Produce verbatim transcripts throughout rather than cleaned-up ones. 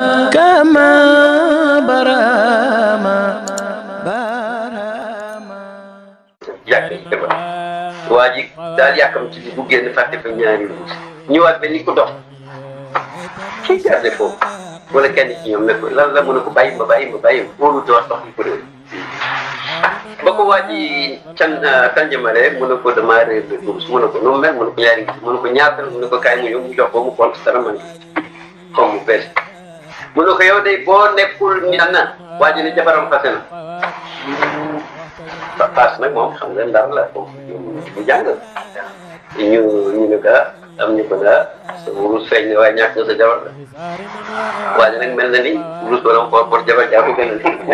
كما برama برama yàgg dafa waa ji daal yàkkamti ci bu génn fàtte fa ñaari ñëwaat ba ni ko dox kii garde foofu wala kenn ci ñoom ne ko lan la mën a ko bàyyi ma bàyyi ma bàyyi wóolu doon dox li ko réer ba ko waa ji can tanjamale mu ne ko damaa réer de course mu ne ko nu mu mel mu ne ko ñaari gis mu ne ko ñaata mu ne ko kaay mu ñëw mu jox ko mu compte dara man comme mu bees mu ne ko yow de boo nekkul ñaan na waa ji ne jabaram fase na paas nag moom xam nga ndar la foofu bu jàng ñu ñu ne ka am ñu ko daa sa wurus feeñ ne waaye ñàkk nga sa jabar la waa ji nag mel na ni wurus wala pour pour jabar jaa ko gën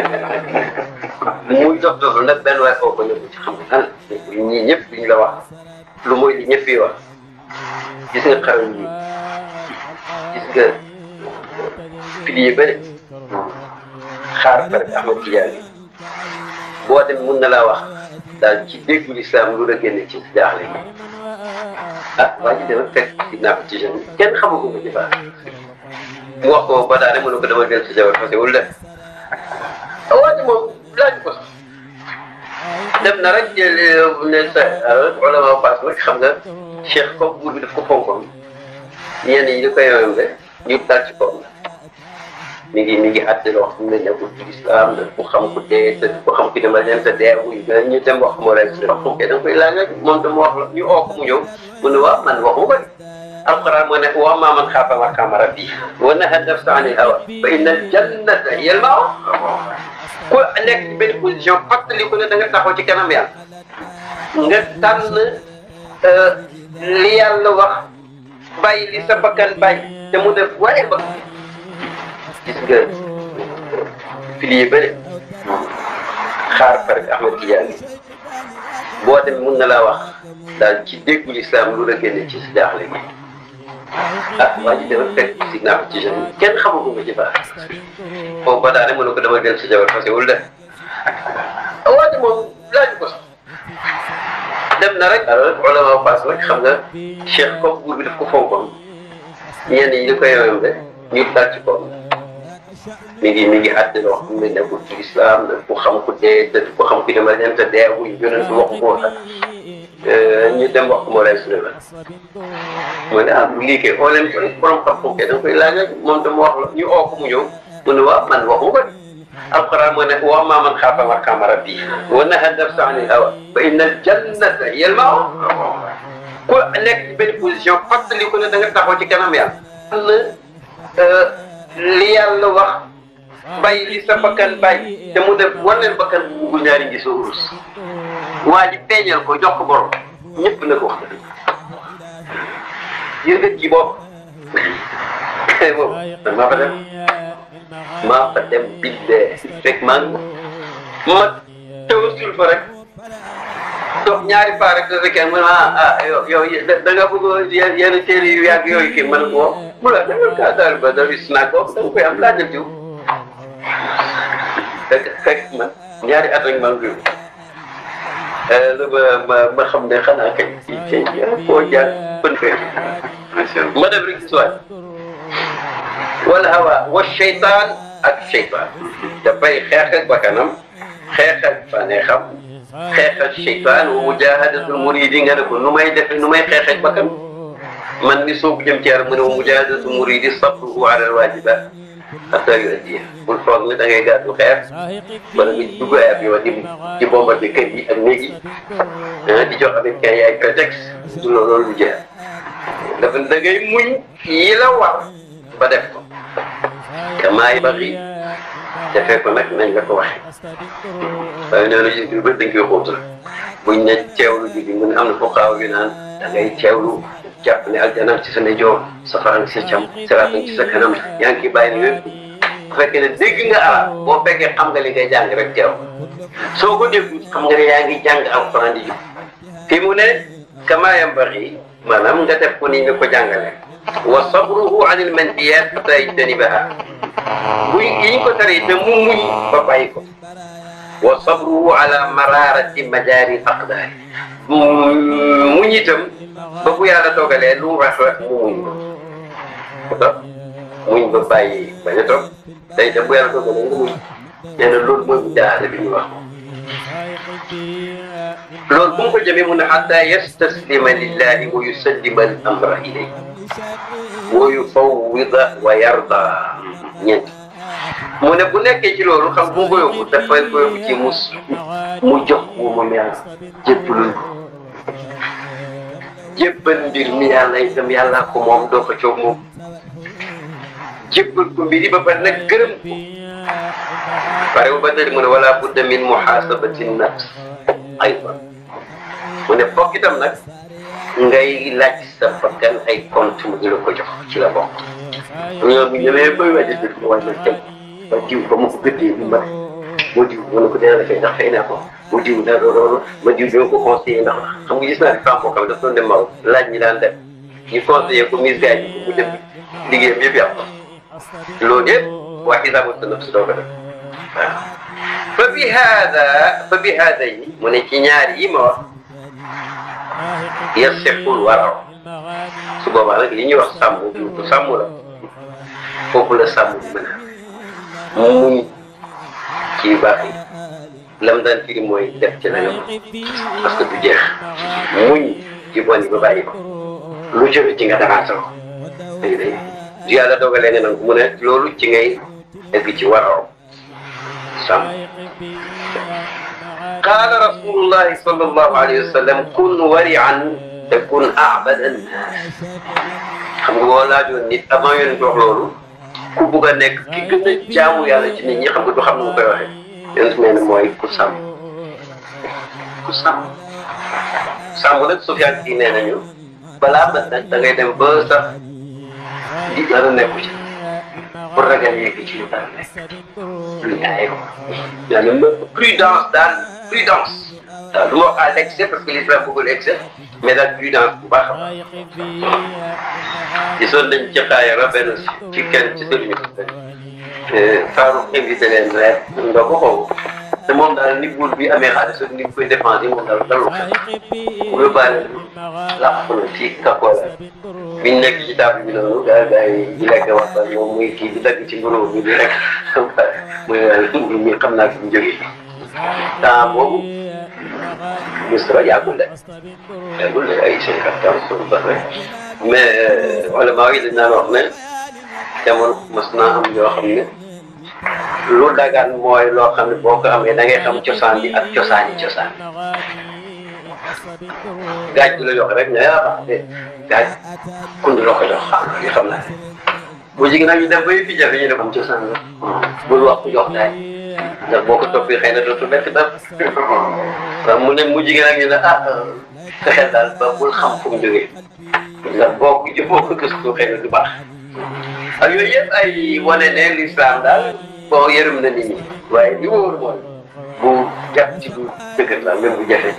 a muy dox doxlu nag benn waay koo ko ñëw ci xam nga ñii ñëpp duñ la wax lu mooy li ñëpp yi wax gis nga xaram yi gis nga fili yi bëri xaar par Ahmad Tidiane boo dem mun na laa wax daal ci déggul islam lu la génne ci jaaxle yi ah waa ji dama fekk si naa ko ci jeune kenn xamagu ko ci baax mu wax ko ba daane mu ne ko dama jël si jabar parce que wul def waa ji moom laaj ko sax dem na rek jël ne sa ulama paas nag xam nga cheikh comme buur bi daf ko fonkoon ñenn ñi di ko yowem de ñu dal ci kaw mi ngi mi ngi àtte loo xam ne nekkul ci islam da ku xam ku dee te ku xam ki dama leen te dee wuy ñu dem wax moo lay wax ko da nga koy laaj rek moom tam wax la ñu oo ko mu ñëw mu ne waaw man waxuma ko de alquran moo ne wa ammaa man xaafa maqaama rabbihi wa nahaa nafsa ani l-hawa fa inna al-jannata hiya al-ma'wa ku nekk ci benn position fàttali ko ne da nga taxaw ci kanam yàlla nga tànn li yàlla wax bàyyi li sa bakkan bàyyi te mu def waaye ba gis nga fili yi bëri xaar par Ahmad Tidiane boo dem mun na laa wax daal ci déggul islam lu la génne ci si jaaxle gi ah waa ji dama fekk si naa ko ci jeune kenn xamagu ko ci baax foofu ba daane mu ne ko dama jël si jabar parce que wul def waa ji moom laaj ko sax dem na rek ulama paas rek xam nga cheikh comme buur bi daf ko fonkoon ñenn ñi di ko yowem de ñu dal ci kaw mi ngi mi ngi àtte loo xam ne nekkul ci islam ku xam ku dee te ku xam ku dama leen te dee wuy yonent wax ko ak ñu dem wax ko moo lay suñu la mu ne ah lii kay oo leen ko rek borom xam-xam kay da nga koy laaj rek moom tam wax la ñu oo ko mu ñëw mu ne waaw man waxuma ko de alquran moo ne wa ammaa man xaafa maqaama rabbihi wa nahaa nafsa ani l-hawa fa inna al-jannata hiya al-ma'wa ku nekk ci benn position fàttali ko ne da nga taxaw ci kanam yàlla li yàlla wax bàyyi li sa bakkan bàyyi te mu def waneen bakkan bu bugg ñaari ngi sa urus waa ji feeñal ko jox ko borom ñëpp na ko wax dëgg gis nga ji boobu boobu man maa fa dem maa fa dem bindee fekk maa ngi ma tawasul fa rek dox ñaari paa rek da fekkee mu ne ah ah yow yow da nga bëgg yenn téere yu yàgg yooyu kii man ko mu la demal kaa daal ba da gis naa ko da nga koy am laajal jiw fekk fekk man ñaari at rek maa ngi la ba ma ma xam ne xanaa kañ kii kii koo jaar bën fee ma dem rek gis waay wala hawa wa cheytaan ak cheytaan dafay xeex ak bakkanam xeex ak bànneexam xeex ak cheytaan wa mujahadatul muridi nga ne ko nu may defe nu may xeex ak bakkan man mi soobu jëm ci yàlla mu ne wa mujahadatul muridi sabruhu ala alwajibat hatta yu'addiha bul foog ne da ngay gàddu xeex wala nga dugg ay avion di di bombardé kër yi ak néeg yi di jox américain yi ay prétexte du loolu lu jeex dafa da ngay muñ yi la war ba def ko kamaa yanbaghi defee ko nag nañ la ko waxee waaye nee na gis nga bëri dañ koy xóotal buñ ne teewlu ji bi mu ne am na fuqaaw yu naan da ngay teewlu jàpp ne aljana ci sa ndeyjoor safara ci sa càmm siraat ci sa kanam yaa ngi ciy bàyyi ne wépp bu fekkee ne dégg nga arab boo fekkee xam nga li ngay jàng rek teew soo ko déglu xam nga ne yaa ngi jàng alquran di jub fii mu ne kamaa yanbaghi maanaam nga def ko ni nga ko jàngale wa sabruhu anil manhiyat hatta yajtanibaha bu yi ñu ko taree te mu muñ ba bàyyi ko wa sabruhu ala mararati majari aqdari muñ itam ba bu yàlla toogalee lu mu wax rek mu muñ ko muñ ba bàyyi bañ a toog day dem bu yàlla dogal nga muñ nee na loolu mooy mujaahada bi ñu wax loolu bu mu ko jëmee mu ne hatta yastaslima lillahi wa yusallima al amra ilayhi wa yufawwida wa yarda ñeent mu ne bu nekkee ci loolu xam bu mu ko yóbbu dafay ko yóbbu ci mus mu jox ko moom yàlla jébbalul ko jébbal mbir mi yàlla itam yàlla ko moom doo ko coow moom jébbal ko mbir yi ba pare nag gërëm ko pare bu ba tëri mu ne wala budda min muhasabati nafs aydan mu ne fokk itam nag ngay laaj sa bakkan ay compte mu di la ko jox ci la bokk ñoom ñu ñëwee bay waaj a jël ko waaj a teg ba diw ba ma ko gëddee bi ma moo diw ma ne ko dina la fay ndax fay naa ko mu diw da loolu ma diw bi ma ko conseillé ndax xam nga gis naa di femme boo xam ne daf doon dem maw laaj ñi daan def ñu conseillé ko mise gars yi mu dem liggéeyam yëpp yàqu loolu yëpp waa xisaabu sa nafs doo ko def waaw fa bi haada fa bi haada yi mu ne ci ñaar yi ma wax yasixul waraw su boobaa nag li ñuy wax sàmm bi ko sàmm la foofu la sàmm bi mën a muñ ci baax yi lam daan firi mooy def ci la nga parce que du jeex muñ ci bon yi ba bàyyi ko lu jóge ci nga daraata ko dégg nga du yàlla dogalee nga nangu mu ne loolu ci ngay egg ci waraw sàmm qaala rasulullahi sallallahu alayhi wa sallam kun wari'an takun a'bada an-naas xam nga boo laajoon nit avant yoon wax loolu ku bugg a nekk ki gën a jaamu yàlla ci nit ñi xam nga du xam nu mu koy waxee yéen su ne mooy ku sàmm ku sàmm sàmm nag Sufyaan kii nee nañu balaa mat nag da ngay dem ba sax di dara nekku ci pour ragal yegg ci lu dara nekk lu ñaaye ko yàlla prudence daal prudence waaw du ma wax à l'excès parce que l'islam bëggul excès mais daal prudence bu baax a baax gisoon nañ ci xaayara benn ci kenn ci sëriñu Farouk invité leen reer nga ko xaw te moom daal ni buur bi amee xaalis ni mu koy défendre moom daal dalul xel bu yóbbaale làq na ci kakoola biñ nekk ci table bi noonu gaa gaa yi di lekk waxtaan moom muy kii di dagg ci mburóo bi di rek muy ñi xam naa fi mu jógee temps boobu Misra yàggul de yàggul de ay cinquante ans suñu baax rek mais wala maa ngi dañ naan wax ne jamono mos naa am yoo xam ne lu dagaan mooy loo xam ne boo ko amee da ngay xam cosaan bi ak cosaani cosaan gaaj bi la jox rek nga yaa baax de gaaj kundi la ko jox xam li xam naa bu jigéen nag ñu def ba fi jafe ñu ne am cosaan la bul wax ku jox daay ndax boo ko toppee xëy na dootul nekk dara waaw mu ne mu jigéen ak ñu ne ah fexeel daal ba bul xam fu mu jógee ndax boo ko boo ko gëstu xëy na du baax ak yooyu yëpp ay wane ne l'islam daal boo yërëm na nit ñi waaye li wóor mooy bu jàpp ci du dëgër la même bu jafe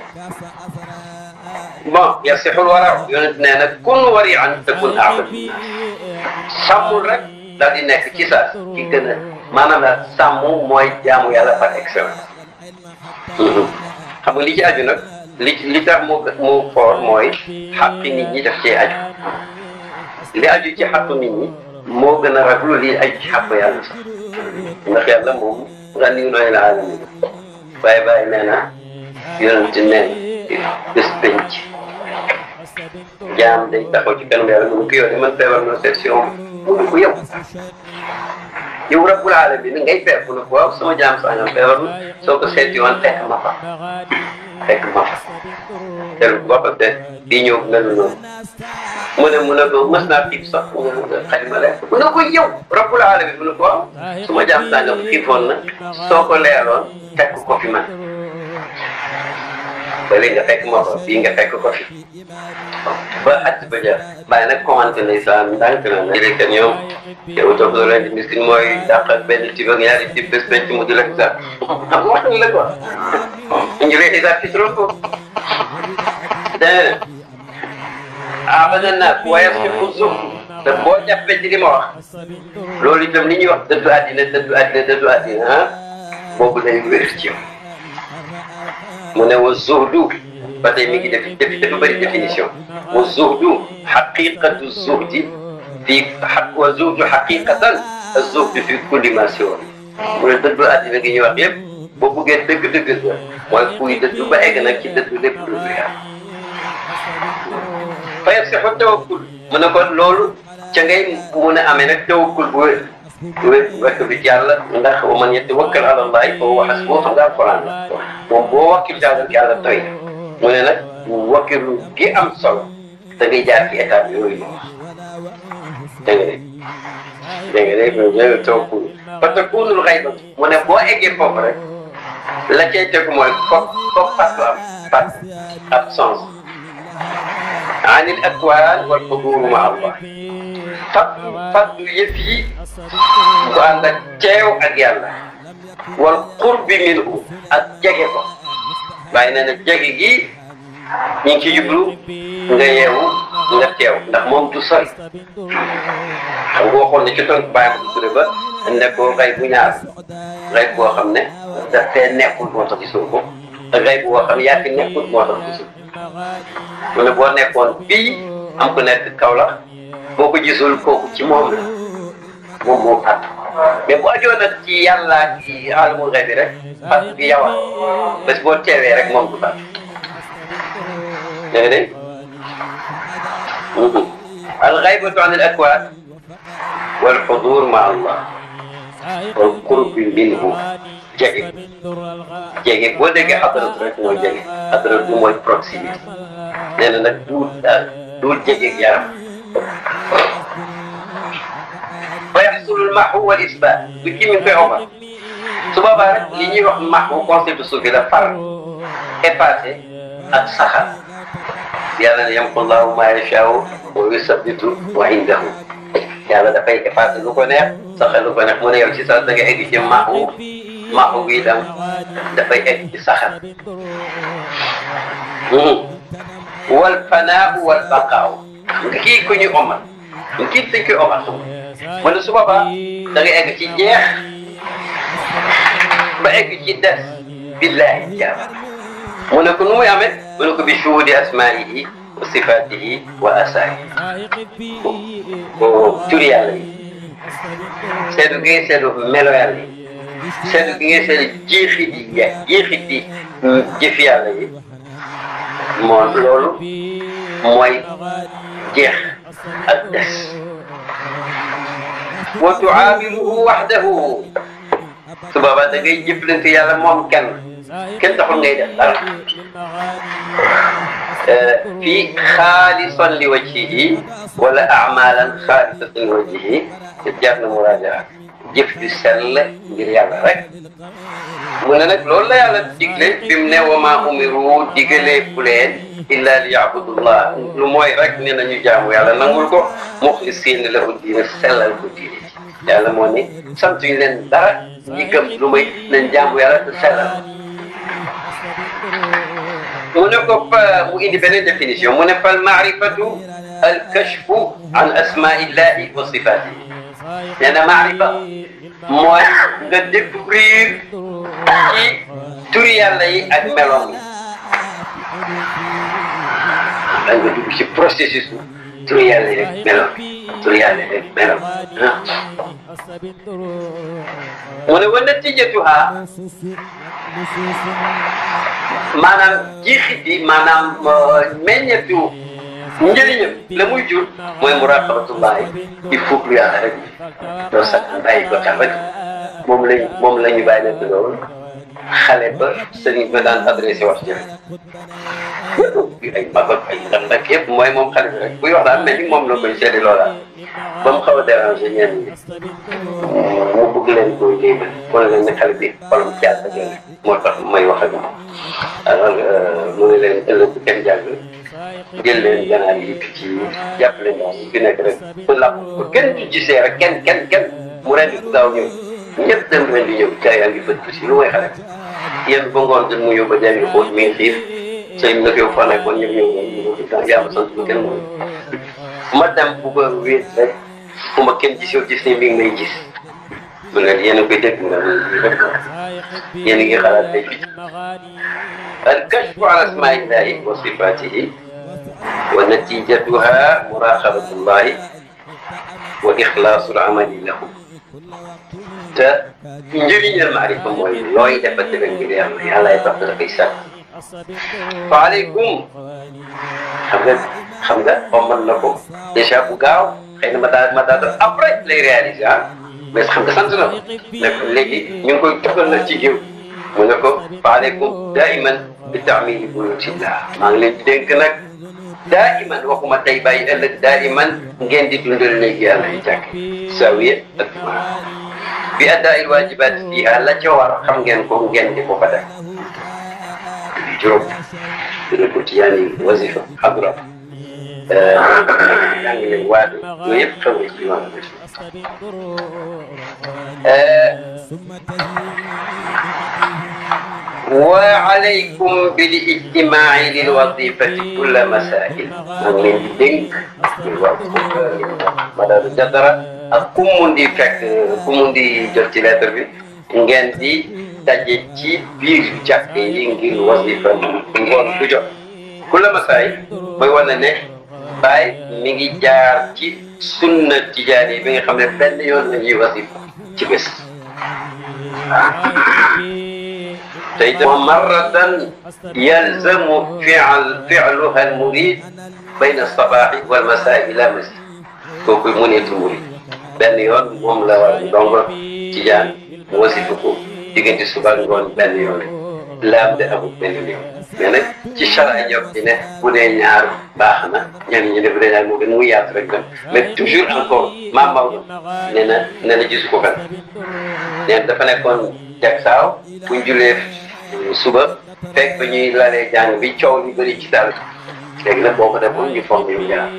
bon yasixul wara yonent nee na kun wari'an takun a'bad sàmmul rek daal di nekk ci sa ki gën a maanaam daal sàmm mooy jaamu yàlla par excellence xam nga li ci aju nag li li tax mu mu fort mooy xaqi nit ñi daf cee aju li aju ci xaqu nit ñi moo gën a raglu lii aju ci xaqu yàlla sax ndax yàlla moom ganiyun anil aalamiin waaye bàyyi nee na yonent nee na bés penc jaam day taxaw ci kanam yàlla mu ne ko yow de man feebar na seet si moom mu ne ko yow yow rabbul aalamiin ngay feebar mu ne ko waaw sama jaam sangam feebar na soo ko seeti woon fekk ma fa fekk ma fa dellu ko parce que bii ñëw mel noonu mu ne mu ne ko mës naa xiif sax xalima lekk mu ne ko yow rabbul aalamiin mu ne ko waaw sama jaam sangam xiifoon na soo ko leeroon fekk ko fi man ba léegi nga fekk ma ko bii nga fekk ko fi ba at ba ja bàyyi nag commenté na islam ndànk na na jëlee que ñoom yow toog loo leen di miskin mooy dàq ak benn ci ak ñaari ci bés benn ci mu di la xisaab xam nga wax nañ la quoi ñu lay xisaab ci trop ko dégg nga abadan naas waaye fi zuhd te boo jàppee ci li ma wax loolu itam li ñuy wax dëddu àddina dëddu àddina dëddu àddina ah boobu lay wér ci yow mu ne wa zuhdu ba tey mi ngi def def dafa bëri définition wa zuhdu xaqiqatu zuhdi في حق والزهد حقيقة الزهد في كل ما سوى mu ne dëddu àddina gi ñuy wax yëpp boo buggee dëgg-dëgg la mooy kuy dëddu ba egg nag ci dëddu lépp lu dul yàlla fa yasixu tawakkul mu ne kon loolu ca ngay mun a amee nag tawakkul bu wér bu wér wekk bi ci yàlla ndax wa man yatawakkal ala llahi fa huwa hasbuhu xam nga alquran la moom boo wakkil daal yàlla doy mu ne nag wakkilu gi am solo da ngay jaar ci étape yooyu dégg nga dégg nga dégg nga tawakkul fa takunul xayba mu ne boo eggee foofu rek la cay tegu mooy foog foog fàttu am fàttu absence anil akwaan wal xuduur ma Allah fàttu fàttu yëf yi bu ànd ak teew ak yàlla wal qurbi minhu ak jege ko waaye nee na jege gi ñu ngi ci jublu nga yeewu nga teew ndax moom du sori xam nga waxoon ne ci tontu bàyyi ko du ba ne ko rey bu ñaar rey boo xam ne daf fee nekkul moo tax gisoo ko ak rey boo xam ne yaa fi nekkul moo tax gisoo mu ne boo nekkoon fii am ku nekk Kaolack boo ko gisul kooku ci moom la moom moo fàtt mais bu ajoon nag ci yàlla ci alamul xëy bi rek fàtt bi yow bés boo teewee rek moom du fàtt dégg nga dégg al ghaybatu an al akwaan wal xuduur ma Allah wal qurbi minhu jege jege boo déggee xadaratu rek mooy jege xadaratu mooy proximité nee na nag duul duul jege yaram fa yaxsulul maxu wal isbaat du kii mi ngi koy omal su boobaa rek li ñuy wax maxu concept suufi la far effacé ak saxal yàlla ne yamxu llaahu maa yashaa'u wa yusabbitu wa indahu yàlla dafay effacé lu ko neex saxal lu ko neex mu ne yow ci sax da nga egg ci maxu maxu bi itam dafay egg ci saxal wal fanaahu wal baqaaw nga kii ku ñu omal kii dañ koy omal mu ne su boobaa da nga egg ci jeex ba egg ci des billahi jaaba mu ne ko nu muy amee mu ne ko bi shuhudi asmaihi wa sifatihi wa asaa'ihi ko turi yàlla yi seetu gi ngay seetu melo yàlla yi seetu gi ngay seetu jeexit yi jeexit yi jëfi yàlla yi moom loolu mooy jeex ak des wa tu'aamiluhu wahdahu su boobaa da ngay jëflante yàlla moom kenn kenn taxul ngay def dara fii xaalisan li wajhihi wala amalan xaalisatan li wajhihi jar na muraaja jëf ju sell ngir yàlla rek mu ne nag loolu la yàlla digle bi mu ne wa maa umiru digalee bu leen illa li yaabudullah lu mooy rek ne nañu jaamu yàlla nangul ko muxlisiina lahu diina sellal ko diine yàlla moo ni sant ñu leen dara ñi gëm lu may nañ jaamu yàlla te sellal mu ne ko fa mu indi beneen définition mu ne fal maarifatu al kashfu an asmaillahi wa sifatihi nee na maarifa mooy nga découvrir ci turi yàlla yi ak meloom yi da nga dugg ci processus turi yàlla yi ak meloom turi yàlla yi ak meloom mu ne wa natijatuha maanaam jiixit yi maanaam meññetu njëriñam la muy jur mooy muraqabatullahi il faut que yàlla rek doo sax bàyyi ko xel rek moom lañ moom la ñu bàyyi nekk loolu xale ba sëriñ ba daan adressé wax ci rek ay mag ak ay ndax nag yëpp mooy moom xale bi rek buy wax daal mel ni moom la koy seeti loolaa ba mu xaw a déranger ñenn ñi mu bëgg leen koy léebal wane leen ne xale bi xolam caat ak yéen moo tax may wax ak moom alors mu ne leen ëllëg bu kenn jàng jël leen ganaar yi picc yi jàpp leen daal fi nekk rek bu làpp bu kenn du gisee rek kenn kenn kenn mu rendi bu gaaw ñëw ñëpp dem rendi ñëw caa yaa ngi bët si lu may xale yéen ba ngoon jot mu yóbbu jàng xool mi ngi xiif sëñ bi nag yow fa nekkoon ñëpp ñëw ñëw yaa ma sant bu kenn mooy ma dem bu ko wéet rek fu ma kenn gis yow gis ne mi ngi may gis mu ne yéen a koy dégg nga yéen a ngi xalaat tey picc al kashfu an asmaillahi wa sifatihi wa natijatuha muraqabatullahi wa ixlaasul amali lahu te njëriñal maarifa mooy looy defati rek ngir yàlla yàlla ay tax da koy sàkk waaleykum xam nga xam nga omal na ko déjà bu gaaw xëy na ma daal ma daal après lay réaliser ah mais xam nga sant na ko ne ko léegi ñu ngi koy togal na ci géew mu ne ko waaleykum daiman bi taamili buyutillah maa ngi leen di dénk nag daiman waxuma tey bàyyi ëllëg daiman ngeen di dundal léegi yàlla yi jàkk sawiya ak jumaa bi addaa'il waajibaat fiihaa la ca war xam ngeen ko ngeen di ko fa def juróom dina ko ci yaani wasifa xadra jàng leen waadu yooyu yëpp xew na ci yoon wa alaykum bil ijtimaa'i lil wazifati kulla masaa'il maa ngi leen di dénk Madadu Jatara ak ku mun di fekk ku mun di jot ci lettre bi ngeen di daje ci biir jàkk yi ngir wasifa ngoon du jot kulla masaa'il mooy wane ne Baay mi ngi jaar ci sunna tijaani bi nga xam ne benn yoon la ñuy wasifa ci bés tey moom marratan yalzamu fi'l fi'luha al-murid bayna as-sabaahi wal masaa'i ila masjid kooku muniyatul murid benn yoon moom la war ndongo tijaan mu wasifa ko diggante suba ngoon benn yoon laam de amul benn yoon mais nag ci chara jox ci ne bu dee ñaar baax na ñenn ñi ne bu dee ñaar moo gën mu yaatu rek dem mais toujours encore maam Maodo nee na nee na gisu ko fen nee dafa nekkoon jag saaw buñ julee suba fekk ba ñuy lalee jàng bi coow ñu bëri ci dal léegi nag boo ko defoon ñu foog ñu jaar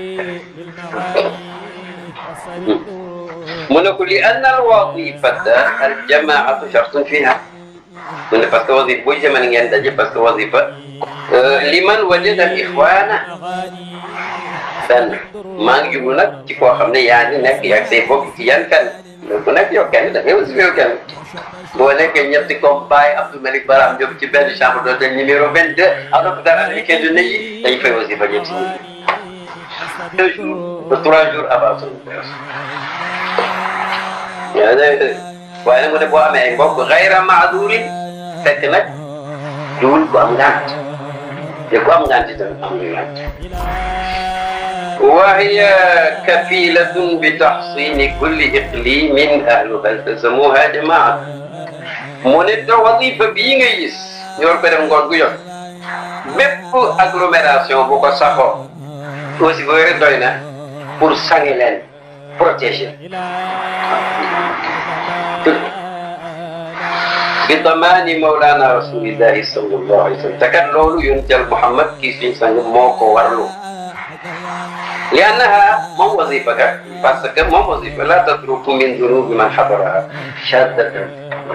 mu ne ko li anna al wazifata al jamaatu shartun fiha mu ne parce que wasifa boo jamono ngeen daje parce que wasifa liman wajada al ixwaana benn maa ngi jublu nag ci koo xam ne yaa ngi nekk yaa say bokk ci yan kenn mais bu nekk yow kenn da ngay wasifa yow kenn boo nekkee ñetti comme Baye Abdou Malick Baram Diop ci benn chambre d'hôtel numéro vingt-deux à l'hôpital américain de Neuilly dañu fay wasifa ñetti ñi deux jours ba trois jours avant son yaa ngi waaye nag mu ne boo amee ay mbokk xayra maadurin fekk nag duwul ko am ngant te ku am ngant itam am nga ngant wa hiya kafilatun bi taxsini kulli iqlimin ahluha iltazamuha jamaat mu ne te wasifa bii ngay gis ñu war ko def ngoon gu jot bépp agglomération bu ko saxoo aussi boo yore doy na pour sangi leen protéger bi damaani mawlaana rasulillahi sallallahu alayhi wa sallam te kat loolu yonent Yàlla Muhammad kii suñu sang moo ko warlu li annaha moom wasifa kat parce que moom wasifa la tatruku min dunubi man xadaraha shaddatan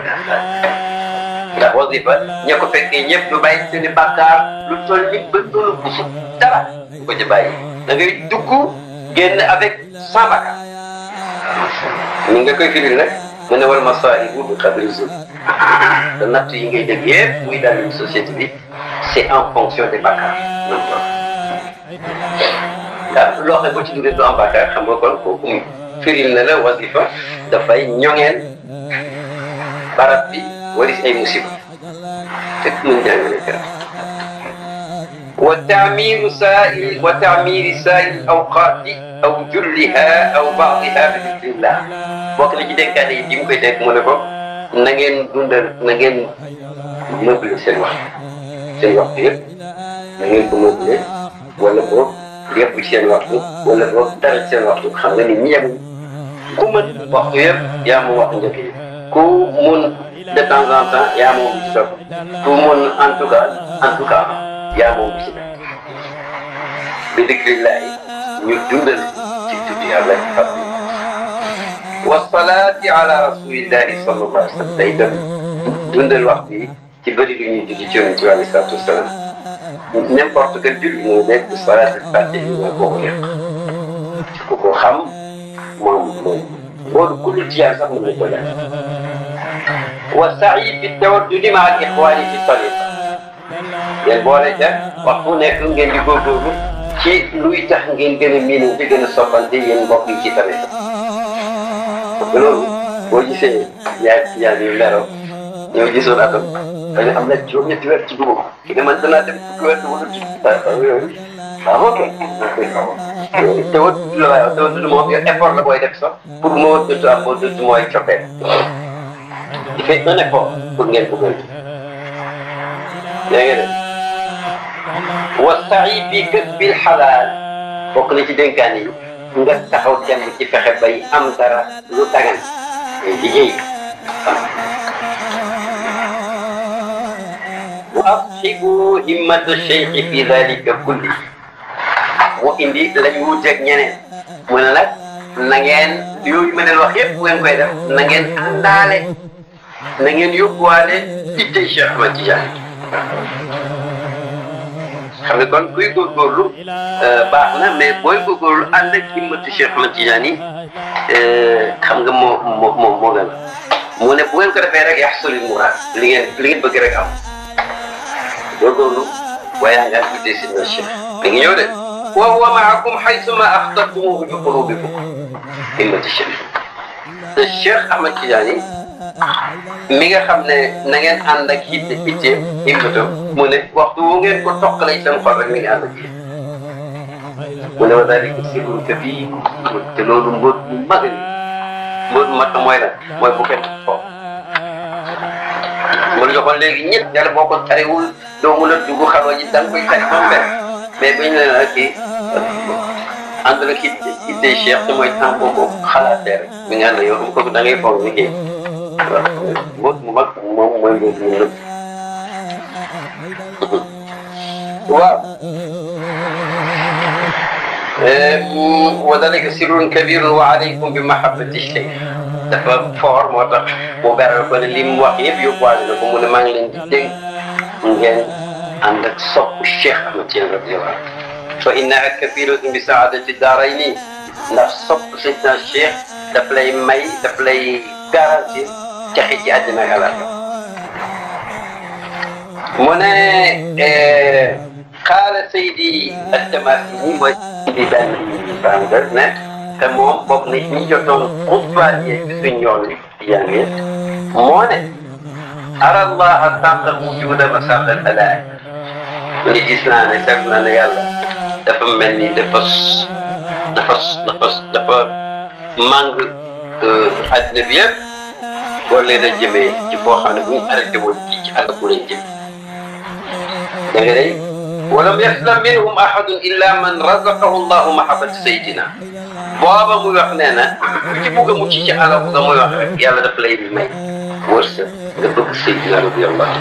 ndax wasifa ña ko fekkee ñëpp du bàyyi seeni bàkkaar lu toll ni ba tollu bu dara du ko ci bàyyi da ngay dugg génn avec cent bàkkaar ni nga koy firil nag mu ne wal masaa'ibu bi qadri zul te natt yi ngay dégg yëpp muy daal société bi c'est en fonction des bàkkaar waaw loo xam ne boo ci duggee doo am bàkkaar xam nga kon kooku firil na la wasifa dafay ñoŋeel barab bi waris ay musiba te mun jàngale kër wa taamiru saa'il wa taamiri saa'il awqaati aw julliha aw ba'diha bi dhikrillah bokk na ci dénkaane yi di mu koy dégg mu ne ko na ngeen dundal na ngeen meublé seen wax seen waxtu yëpp na ngeen ko meublé wala boog yëpp ci seen waxtu wala boog dara ci seen waxtu xam nga ni ñi yem ku mën waxtu yëpp yaa moom wax njëkk yi ku mun de temps en temps yaa moom bi ci topp ku mun en tout cas en tout cas yaa moom bi ci nekk bi dikrillahi ñu dundal ci tudd yàlla ci fàttali wasalaati ala rasulillahi sallallahu alayhi wa sallam day dem dundal wax bi ci bëri lu ñuy julli ci yonent bi alayhi salaatu wasalaam n'importe quel julli moo nekk salaat al-fatiha yi koo ko yàq ku ko xam moom moom loolu ku dul ci yàlla sax mën nañu ko def wa sa'i fi tawaddudi ma al ixwaani fi tariqa ngeen boole ca waxtu nekk ngeen di góorgóorlu ci luy tax ngeen gën a miinu di gën a soppante yéen mbokk yi ci tariqa loolu boo gisee ñaari tijaan yu leeroo ñoo gisoon atam dañu am na juróom-ñetti weer ci dugub ki ne man danaa dem fukki weer wala ci waaw yooyu waaw ok te wut la waaye te wut moom effort la booy def sax pour mu wut dëttu am boo dëttu mooy coppee il fait un effort pour ngeen ko gën yaa ngi de wa sa'i fi kasbil xalaal bokk na ci dénkaan yi nga taxaw dem ci fexe bay am dara lu dagan ngay liggéey wa asxibu himmata cheikhi fi dalika kulli moo indi lañ wuuteeg ñeneen mu ne nag na ngeen yooyu ma leen wax yëpp bu ngeen koy def na ngeen àndaale na ngeen yóbbuwaale ittey Cheikh Ahmad Tidiane xam nga kon kuy góorgóorlu baax na mais booy góorgóorlu ànd ak himmatu Cheikh Ahmad Tidiane yi xam nga moo moo moo moo gën mu ne bu ngeen ko defee rek yaxsulil muraad li ngeen li ngeen bëgg rek am góorgóorlu waaye nga ittey si na Cheikh mi ngi ñëw de wa huwa maakum xaysuma axtartumuuhu bi quluubikum himmatu Cheikh te Cheikh Ahmad Tidiane mi nga xam ne na ngeen ànd ak it itteem himmatam mu ne waxtu wu ngeen ko toqalee seen xol rek mi ngi ànd ak yéen mu ne wa daalika sirrun kabiir te loolu mbóot bu mag a mbóot bu mag mooy lan mooy bu kenn foofu. mu la joxoon léegi ñëpp yàlla boo ko tariwul doo mun a dugg xalwa ji da nga koy tari ba mu benn mais bañ ne la kii ànd la kii ittee Cheikh te mooy temps boobu xalaatee rek mi ngi ànd ak yow kooku da ngay foog liggéey. waaw mbóot mu mag moom mooy mbóot mu nëb waaw wa dalika sirrun kabirun wa alaykum bi mahabbati cheikh dafa fort moo tax mu beral ko ne li mu wax yëpp yóbbuwaale na ko mu ne maa ngi leen di dégg ngeen ànd ak sopp Cheikh Ahmad Tidiane radiyallahu anhu fa innaha kafilatun bi saadati daarayni ndax sopp Seydina Cheikh daf lay may daf lay garantir caxe ci àddina ak àllaaxira mu ne xaala Seydi At-Tamasini mooy di benn bànqaas ne te moom bokk na ñi jotoon xutbaan yi suñ yoon wi yaa ngi moo ne ara Allaha saqal wujuda wa saqal alaay ni gis naa ne def naa ne yàlla dafa mel ni dafa dafa dafa dafa màng àddina bi yëpp boo leen a jëmee ci foo xam ne bu ñu arrêté woon ci ci àll bu leen jëm da nga day walam yaslam minhum ahadun illa man razaqahu allahu mahabbata sayyidina booba muy wax nee na ku ci bugg a mucc ci àll bu nga muy wax rek yàlla daf lay may wërsëg nga bëgg sayyidina radiyallahu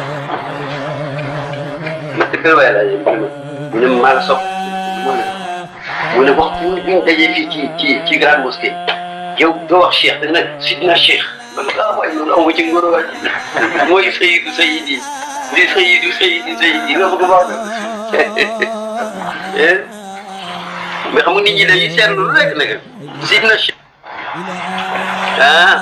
ma tëggal waaye laa yëg mu ne maa sopp mu ne mu ne waxtu bi ñu dajee fii ci ci ci grande mosquée yow doo wax Cheikh da nga nag sidna Cheikh man ah waaye loolu amu ci ngóor waay mooy Seydou Seydi di Seydou Seydi Seydi la bëgg a wax mais xam nga nit ñi dañuy seetlu lu nekk nag sidna Cheikh ah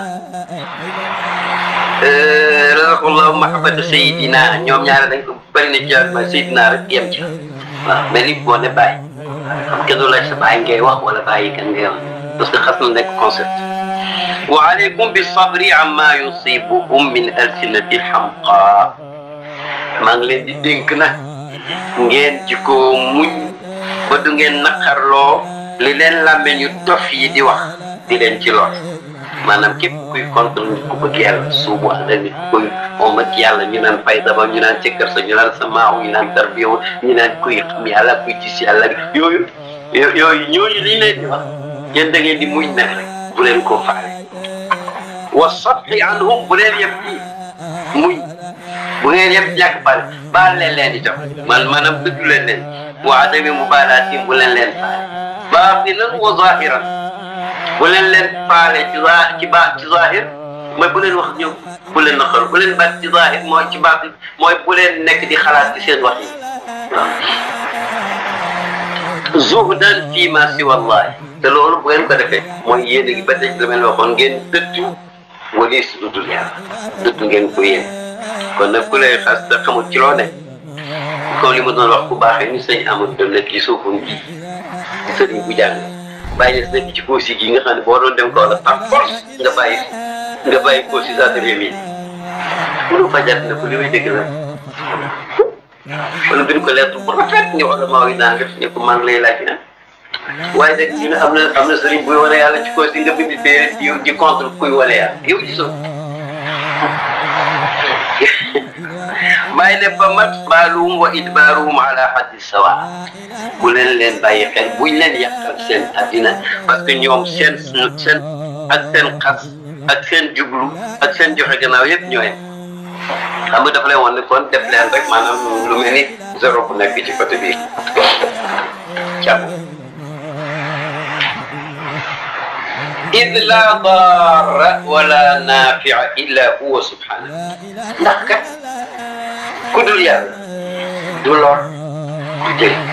razaqallahu mahabbata Seydina ñoom ñaare dañ ko bëri na ci ma Seydina rek yem ci waaw mais nit boo ne bàyyi xam kenn du laaj sa bàyyi ngay wax wala bàyyi kan ngay wax parce que xas na nekk concept wa alaykum bi sabri amma yusibuhum min alsinati alhamqa maa ngi leen di dénk nag ngeen jikko muñ ba du ngeen naqarloo li leen làmmeñ ñu dof yi di wax di leen ci lor maanaam képp kuy contre nit ku bëgg yàlla suubu ànd nit kuy moom ak yàlla ñu naan fayda ba ñu naan cëkkër sa ñu naan sa maaw ñu naan tarbiyaw ñu naan kuy xam yàlla kuy gis yàlla yooyu yooyu ñooñu liñ leen di wax yéen da ngeen di muñ nag rek bu leen koo faale wa safhi anhum bu leen yem ci muñ bu ngeen yem ñàkk baal baal leen leen itam man maanaam dëgg leen leen wa adami mubalaatin bu leen leen faale baatinan wa zahiran bu leen leen faale ci zaa ci baax ci zahir mooy bu leen wax ñëw bu leen naqar bu leen baat ci zahir mooy ci baax mooy bu leen nekk di xalaat ci seen wax yi waaw zuhdan fi ma siwa Allah te loolu bu ngeen ko defee mooy yéen a ngi ba tey la mel waxoon ngeen dëddu wala si dudul yàlla dëddu ngeen ko yéen kon nag ku lay xas te xamul ci loo ne comme li ma doon wax bu baaxee ni sëñ amul dem nekk ci suufum ji sëriñ bu jàng bàyyi des nekk ci Kossy gi nga xam ne boo doon dem kaw la par force nga bàyyi nga bàyyi Kossy saa tëjee mii mënu fa jàpp ne ko li may dégg la wala bi ñu ko lettre bu rafet ni wala maa ngi naan def ne ko maa ngi lay laaj na waaye nag ñu ne am na am na sëriñ buy wane yàlla ci Kossy nga bind téere di di contre kuy wane yàlla yow gisoo bàyyi ne fa matbaaluhum wa idbaaruhum ala haddi sawa bu leen leen bàyyi xel buñ leen yàqal seen addina parce que ñoom seen seen ak seen xas ak seen jublu ak seen joxe gannaaw yëpp ñooy xam nga dafa lay woon ne kon def leen rek maanaam lu mel ni zéro bu nekk ci côté bi càmm id la darra wala nafia illa huwa subhanahu ndax kat ku dul yàlla du lor du jëriñ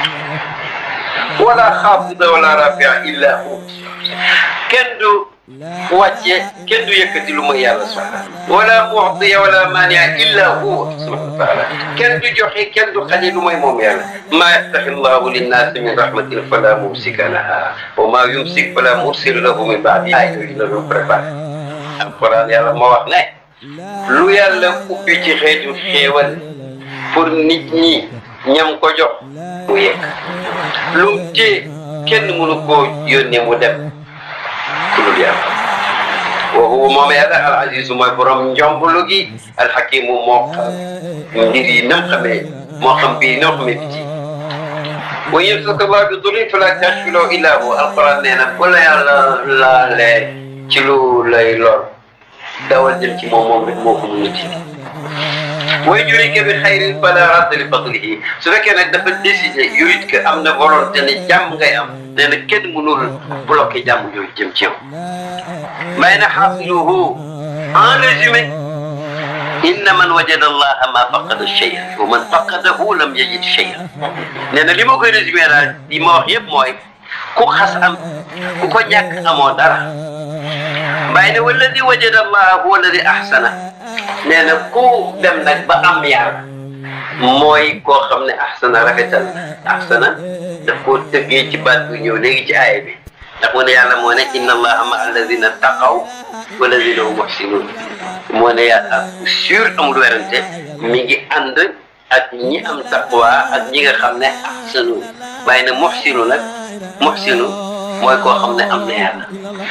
wala xaafida wala rafia illa huwa kenn du wàcce kenn du yëkkati lu muy yàlla subhanahu wala mu'tiya wala maani'a illa huwa subhanahu wa taala kenn du joxe kenn du xañe lu muy moom yàlla maa yaftahi llahu linnaasi min rahmatin fala mumsika laha wa maa yumsik fala mursila lahu min ba'di ay yooyu la doon préparé alquran yàlla moo wax ne lu yàlla ubbi ci xeetu xéewal pour nit ñi ñam ko jox mu yegg lu mu téye kenn mënu koo yónnee mu dem ku dul yàlla wa huwa moom yàlla al aziz mooy borom njombulu gi al hakimu moo xam mbir yi nam xamee moo xam bii noo xamee biti wa yamsaka Allahu bi durrin fala kashifa lahu illa huwa alquran nee na ku la yàlla laalee ci lu lay lor dawal jëm ci moom moom rek moo ko mën a dindi wa yurika bi xayrin fala radda li fadlihi su fekkee nag dafa décidé yurit que am na volonté ne jàmm ngay am nee na kenn mënul bloqué jàmm yooyu jëm ci yow may na xaasiluhu en résumé inna man wajada allaha ma faqada shay'an wa man faqadahu lam yajid shay'an nee na li ma koy résumé daal li ma wax yëpp mooy ku xas am ku ko ñàkk amoo dara may ne walladi wajada allaha huwa alladi ahsana nee na ku dem nag ba am yàlla mooy koo xam ne ahsana rafetal ahsana daf koo tëggee ci baat bu ñëw léegi ci aaya bi ndax mu ne yàlla moo ne inna allaha ma alladina taqaw walladina hum muhsinun moo ne yàlla sûr amul werante mi ngi ànd ak ñi am taqwa ak ñi nga xam ne ahsanu waaye ne muhsinu nag muhsinu mooy koo xam ne am na yàlla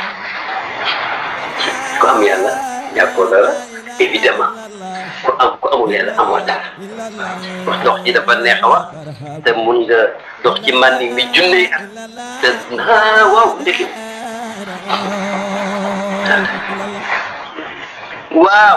ku am yàlla ñàkkoo dara évidemment ku am ku amul yàlla amoo dara wax dox ji dafa neex a wax te mun nga dox ci màndi mi junne at te ah waaw ndeke waaw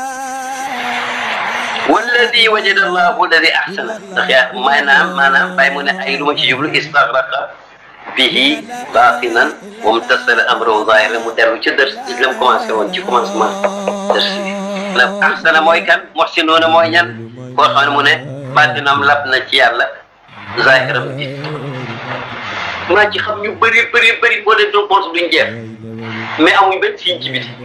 walladi wajada allahu alladi ahsana ndax yaa maanaam maanaam bàyyi mu ne ay lu ma ci jublu istaghraqa bihi baatinan wa mtasala amrahu zahiran mu dellu ci dërs ci lam commencé woon ci commencement dërs bi la ahsana mooy kan muhsinuuna mooy ñan koo xam ne mu ne baatinam lab na ci yàlla zahiram di maa ci xam ñu bëri bëri bëri boo dee doo boos duñ jeex mais amuñ benn signe ci biti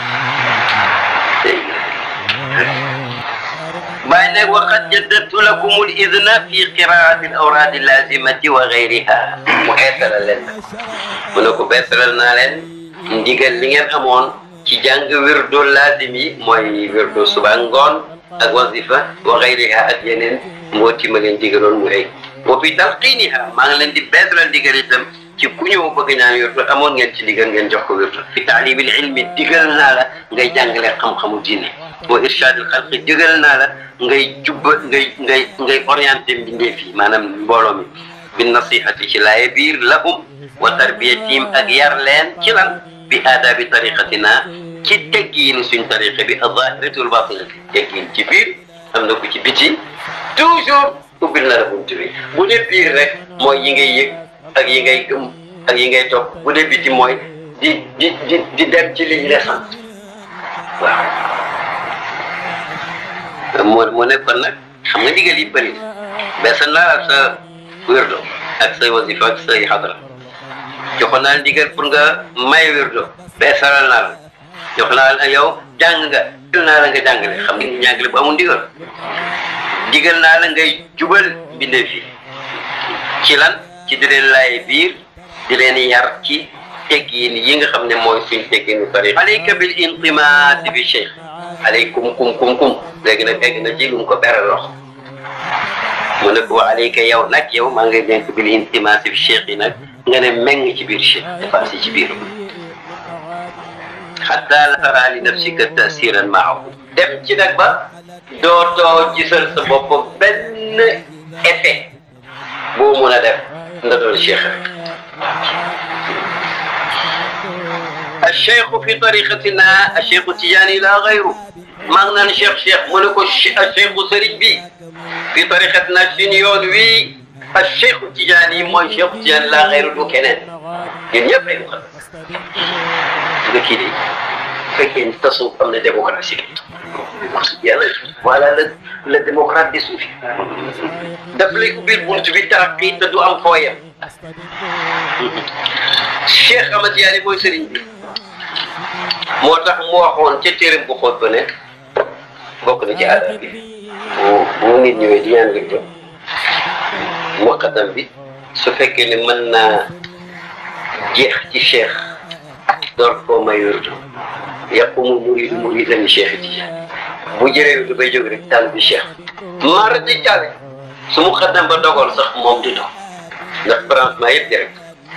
bàyyi ne waqad jaddadtu lakumul idna fi qiraati al awraadi lazimati wa gayriha mu eetalal leen mu ne ko beesalal naa leen ndigal li ngeen amoon ci jàng wirdo lazim yi mooy wirdo suba ngoon ak wazifa wa gayriha ak yeneen mbooti ma leen digaloon mu ay wa fi talqiiniha maa ngi leen di beesalal ndigal itam ci ku ñëw bëgg ñaan wirdo amoon ngeen ci ndigal ngeen jox ko wirdo fi taalibil ilmi digal naa la ngay jàngale xam-xamu diine wa irshadil xalqi digal naa la ngay jubba ngay ngay ngay orienté mbindeef yi maanaam mbooloo mi bi nasihati ci laaye biir lahum wa tarbiyatihim ak yar leen ci lan bi aadabi tariqatina ci teggiin suñ tariqa bi az-zahirati wal batinati teggiin ci biir am na ko ci biti toujours ubbil na la buntu bi bu dee biir rek mooy yi ngay yëg ak yi ngay gëm ak yi ngay topp bu dee biti mooy di di di di dem ci liñ la sant waaw moo moo nekkoon nag xam nga ndigal yi bëri beesal naa ak sa wérdo ak say wasifa ak say xadra joxoon naa la ndigal pour nga may wérdo beesalal naa la jox naa la yow jàng nga digal naa la nga jàngale xam nga njàngale bu amul ndigal digal naa la ngay jubal mbindeef yi ci lan ci di leen laay biir di leen yar ci teggin yi nga xam ne mooy suñ tegginu tariqa alayka bil intimaasi bi cheikh alaykum kum kum kum léegi nag egg na ci lu mu ko beral loxo mu ne ko wa alayka yow nag yow maa ngi dénk bil intimaasi bi cheikh yi nag nga ne meng ci biir cheikh defaat si ci biir xataa la tara li nafsika tasiran maahu dem ci nag ba dootoo gisal sa bopp benn effet boo mun a def nga doon cheikh rek الشيخ في طريقتنا الشيخ التجاني لا غيره مغنى الشيخ شيخ ملكو الشيخ سرين بي في طريقتنا شنيون وي الشيخ التجاني مو الشيخ التجاني لا غيره دو كنان ين يبقى يخلص بكيدي فكين تصوف من الديمقراطية يلا ولا لا ديمقراط دي صوفي دبلي كبير بنت بالترقي تدو أم فويا الشيخ أحمد يعني بوي سرين بي moo tax mu waxoon ca téeram bu xóot ba ne bokk na ci aada bi bu bu nit ñëwee di ñaan wirdo muqaddam bi su fekkee ne mën naa jeex ci cheikh door koo may wirdo yaqumu muridu muridan cheikh Tijaan bu jëree wirdo bay jóg rek tànn bi cheikh mar di tale su muqaddam ba dogoon sax moom di dox ndax branchement yëpp direct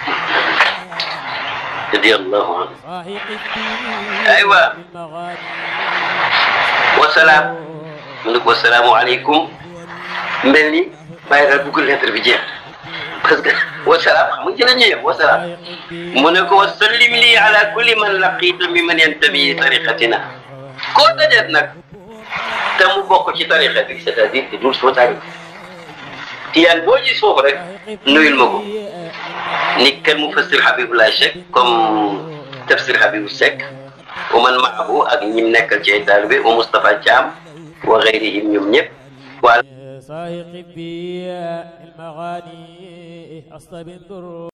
رضي الله عنه أيوة والسلام منك والسلام عليكم ملني ما يغلب كل هتر بجاه بس والسلام من جلني والسلام منك وسلم لي على كل من لقيت ممن ينتمي لطريقتنا كل جدنك تم بوكو في طريقتك ستزيد تدور صوت عليك تيان بوجي صوفرك نويل مكو نيك المفسر حبيب الله الشيخ كم تفسير حبيب الشيخ ومن معه ak ñim nekkal ci ay talibé wa Mustafa Thiam wa ghayrihim ñum ñep wa